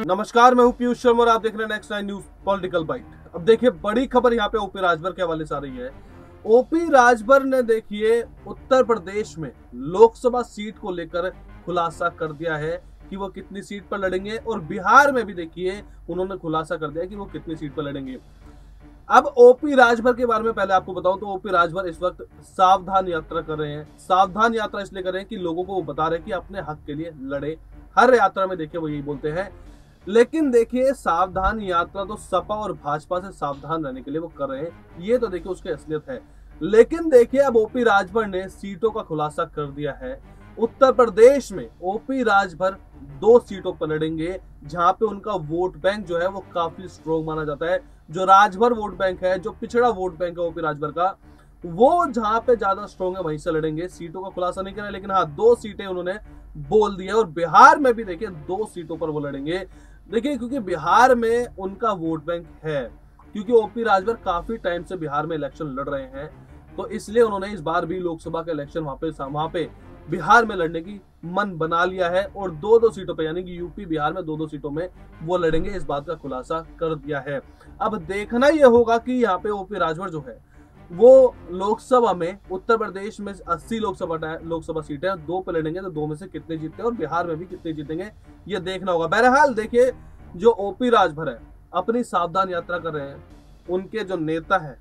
नमस्कार, मैं हूं पीयूष शर्मा और आप देख रहे हैं नेक्स्ट 9 न्यूज पॉलिटिकल बाइट। अब देखिए, बड़ी खबर यहाँ पे ओपी राजभर के हवाले से आ रही है। ओपी राजभर ने देखिए उत्तर प्रदेश में लोकसभा सीट को लेकर खुलासा कर दिया है कि वो कितनी सीट पर लड़ेंगे, और बिहार में भी देखिए उन्होंने खुलासा कर दिया कि वो कितनी सीट पर लड़ेंगे। अब ओपी राजभर के बारे में पहले आपको बताऊं तो ओपी राजभर इस वक्त सावधान यात्रा कर रहे हैं। सावधान यात्रा इसलिए कर रहे हैं कि लोगों को वो बता रहे हैं कि अपने हक के लिए लड़े। हर यात्रा में देखिए वो यही बोलते हैं। लेकिन देखिए, सावधान यात्रा तो सपा और भाजपा से सावधान रहने के लिए वो कर रहे हैं, ये तो देखिए उसकी असलियत है। लेकिन देखिए, अब ओपी राजभर ने सीटों का खुलासा कर दिया है। उत्तर प्रदेश में ओपी राजभर 2 सीटों पर लड़ेंगे, जहां पे उनका वोट बैंक जो है वो काफी स्ट्रॉन्ग माना जाता है। जो राजभर वोट बैंक है, जो पिछड़ा वोट बैंक है ओपी राजभर का, वो जहां पे ज्यादा स्ट्रॉन्ग है वहीं से लड़ेंगे। सीटों का खुलासा नहीं करा, लेकिन हाँ 2 सीटें उन्होंने बोल दिया। और बिहार में भी देखिए 2 सीटों पर वो लड़ेंगे। देखिए, क्योंकि बिहार में उनका वोट बैंक है, क्योंकि ओपी राजभर काफी टाइम से बिहार में इलेक्शन लड़ रहे हैं, तो इसलिए उन्होंने इस बार भी लोकसभा का इलेक्शन वहां पे बिहार में लड़ने की मन बना लिया है। और 2-2 सीटों पे, यानी कि यूपी बिहार में 2-2 सीटों में वो लड़ेंगे, इस बात का खुलासा कर दिया है। अब देखना यह होगा कि यहाँ पे ओपी राजभर जो है वो लोकसभा में, उत्तर प्रदेश में 80 लोकसभा सीटें 2 पे लड़ेंगे, तो 2 में से कितने जीतते हैं और बिहार में भी कितने जीतेंगे ये देखना होगा। बहरहाल देखिए, जो ओपी राजभर है अपनी सावधान यात्रा कर रहे हैं। उनके जो नेता है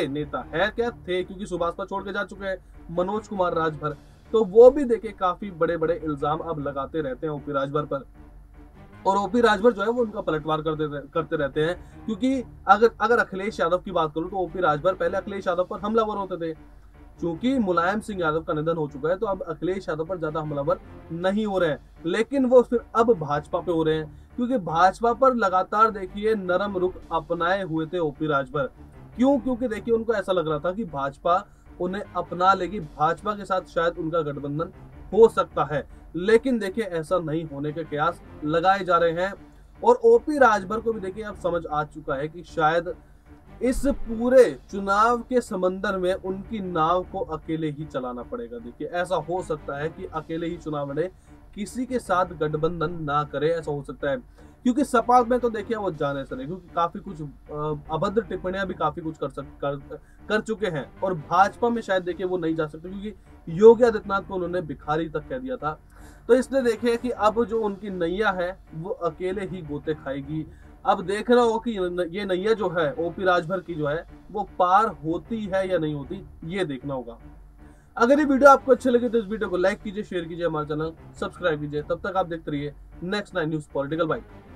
क्योंकि सुभाष छोड़ के जा चुके हैं मनोज कुमार राजभर, तो वो भी देखिए काफी बड़े बड़े इल्जाम अब लगाते रहते हैं ओपी राजभर पर। और ओपी राजभर जो है वो उनका पलटवार करते रहते हैं, क्योंकि अगर अखिलेश यादव की बात करूं तो ओपी राजभर पहले अखिलेश यादव पर हमलावर होते थे। क्योंकि मुलायम सिंह यादव का निधन हो चुका है, तो अब अखिलेश यादव पर ज्यादा हमलावर नहीं हो रहे हैं, लेकिन वो फिर अब भाजपा पे हो रहे हैं, क्योंकि भाजपा पर लगातार देखिए नरम रुख अपनाए हुए थे ओपी राजभर। क्योंकि देखिए उनको ऐसा लग रहा था कि भाजपा उन्हें अपना लेगी, भाजपा के साथ शायद उनका गठबंधन हो सकता है। लेकिन देखिए ऐसा नहीं होने के कयास लगाए जा रहे हैं। और ओपी राजभर को भी देखिए अब समझ आ चुका है कि शायद इस पूरे चुनाव के समंदर में उनकी नाव को अकेले ही चलाना पड़ेगा। देखिए, ऐसा हो सकता है कि अकेले ही चुनाव लड़े, किसी के साथ गठबंधन ना करे, ऐसा हो सकता है। क्योंकि सपा में तो देखिए वो जाने से नहीं, क्योंकि काफी कुछ अभद्र टिप्पणियां भी काफी कुछ कर चुके हैं। और भाजपा में शायद देखिए वो नहीं जा सकते, क्योंकि योगी आदित्यनाथ को उन्होंने भिखारी तक कह दिया था। तो इसलिए देखिए कि अब जो उनकी नैया है वो अकेले ही गोते खाएगी। अब देखना होगा कि ये नैया जो है ओपी राजभर की जो है वो पार होती है या नहीं होती, ये देखना होगा। अगर ये वीडियो आपको अच्छी लगे तो इस वीडियो को लाइक कीजिए, शेयर कीजिए, हमारे चैनल सब्सक्राइब कीजिए। तब तक आप देखते रहिए नेक्स्ट 9 न्यूज पॉलिटिकल बाइट।